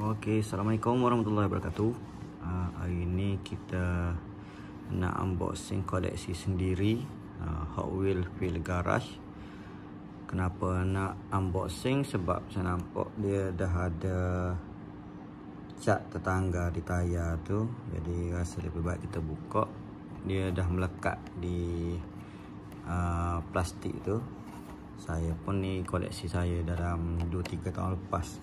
Oke, assalamualaikum warahmatullahi wabarakatuh. Hari ini kita nak unboxing koleksi sendiri, Hot Wheels Wheel Garage. Kenapa nak unboxing? Sebab saya nampak dia dah ada cat tetangga di tayar tu, jadi rasa lebih baik kita buka. Dia dah melekat di plastik tu. Saya pun ni koleksi saya dalam 2-3 tahun lepas.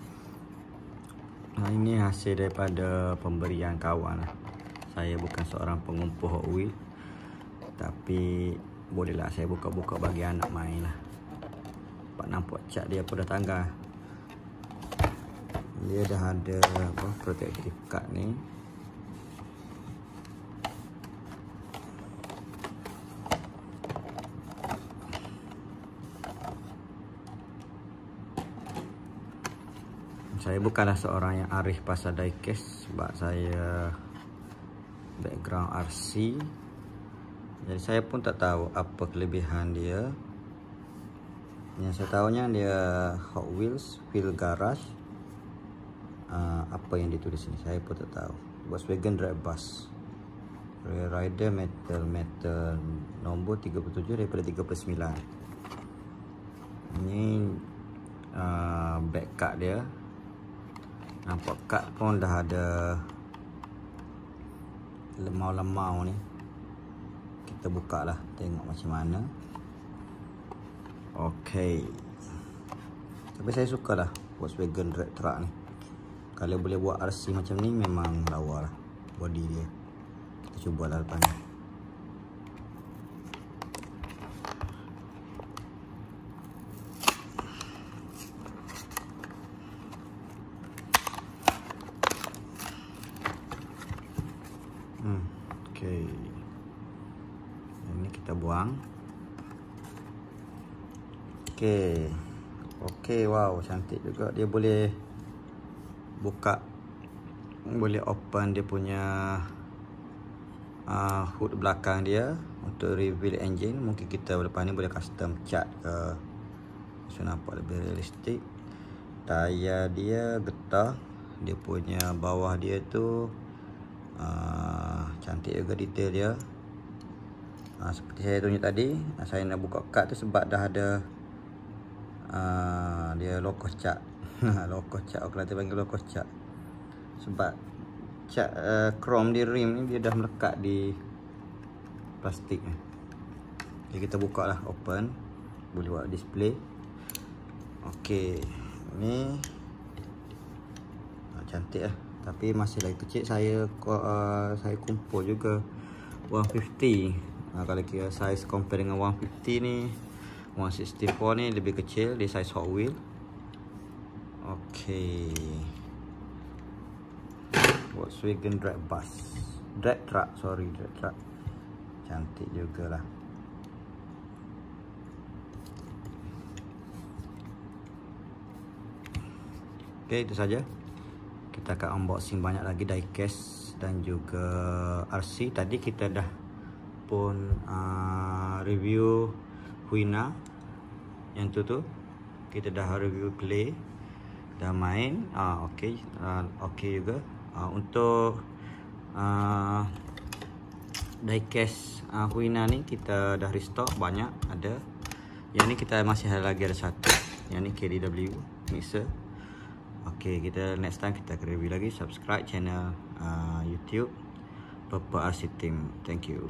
Ini hasil daripada pemberian kawan. Saya bukan seorang pengumpul Hot Wheels, tapi bolehlah saya buka-buka bagi anak main lah. Nampak cat dia pun dah tanggal. Dia dah ada protective card ni. Saya bukanlah seorang yang arif pasal diecast, sebab saya background RC. Jadi saya pun tak tahu apa kelebihan dia. Yang saya tahunya dia Hot Wheels Wheel Garage. Apa yang ditulis ni saya pun tak tahu. Volkswagen Drag Bus Rear Rider metal nombor 37 daripada 39. Ini back card dia. Nampak kad pun dah ada lemau-lemau ni. Kita buka lah, tengok macam mana. Okey, tapi saya suka lah Volkswagen Drag Truck ni. Kalau boleh buat RC macam ni memang lawa lah body dia. Kita cubalah lepas ni. Okey, ini kita buang. Okey, wow, cantik juga. Dia boleh buka, boleh open dia punya hood belakang dia untuk reveal engine. Mungkin kita lepas ni boleh custom cat ke, so nampak lebih realistik. Tayar dia getah. Dia punya bawah dia tu cantik juga detail dia. Seperti saya tunjuk tadi, saya nak buka kad tu sebab dah ada dia logo cat. Logo cat, orang Kelantan panggil logo cat. Sebab cat chrome di rim ni dia dah melekat di plastik ni. Jadi kita buka lah, open. Boleh buat display. Okey, ni cantik lah. Tapi masih lagi kecil. Saya kumpul juga 150. Kalau kira size compare dengan 150 ni, 164 ni lebih kecil. Dia size Hot Wheel. Okey, Volkswagen Drag Truck. Cantik jugalah. Okey, itu saja. Kita akan unboxing banyak lagi diecast dan juga RC. Tadi kita dah pun review Huina. Yang tu kita dah review play, dah main. Okey juga. Untuk diecast Huina ni kita dah restock banyak ada. Yang ni kita masih lagi ada satu. Yang ni KDW mixer. Okey, kita next time kita akan review lagi. Subscribe channel YouTube Purple RC Team. Thank you.